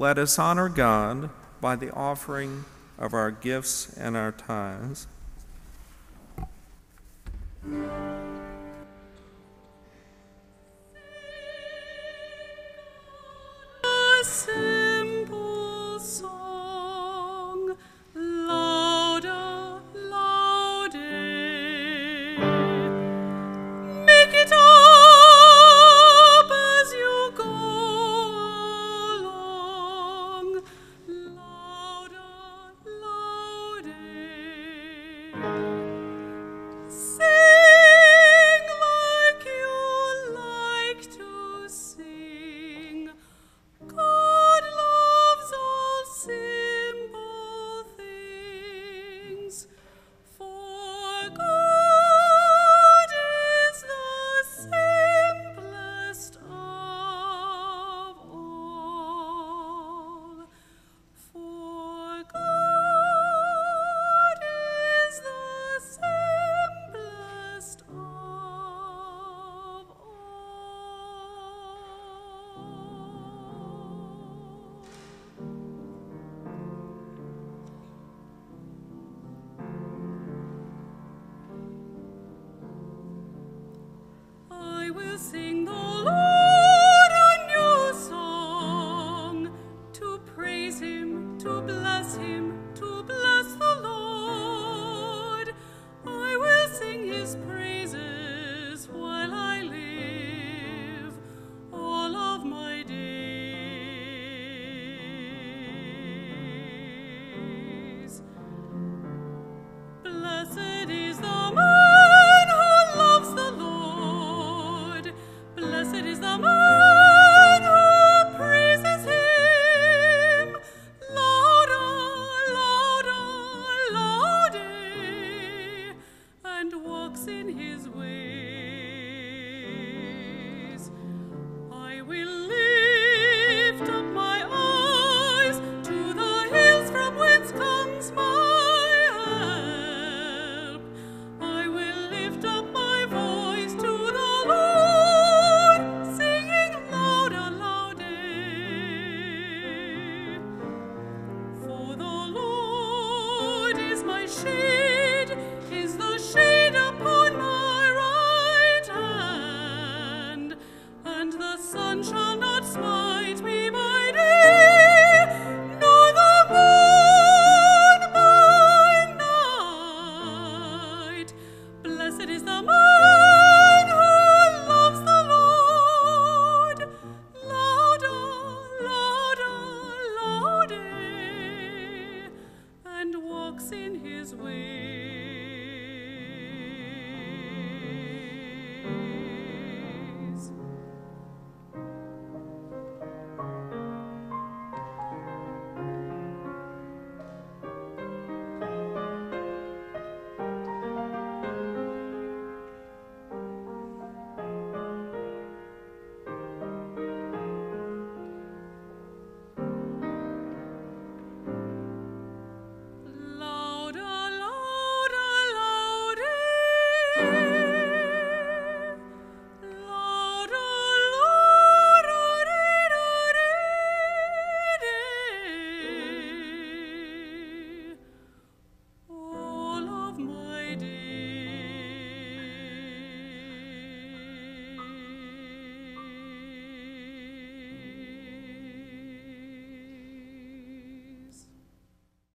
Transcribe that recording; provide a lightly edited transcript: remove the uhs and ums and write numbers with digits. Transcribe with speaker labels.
Speaker 1: let us honor God by the offering of our gifts and our tithes.
Speaker 2: A simple song, louder, louder. Make it up as you go along, louder, louder. Sing like you like to sing. God loves all simple things, for God is the simplest of all. For God is the simplest of all. I will sing the Lord a new song, to praise him, to bless